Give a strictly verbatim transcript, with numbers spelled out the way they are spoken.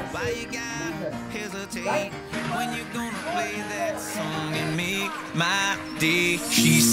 Why you gotta hesitate when you're gonna play that song and make my day? She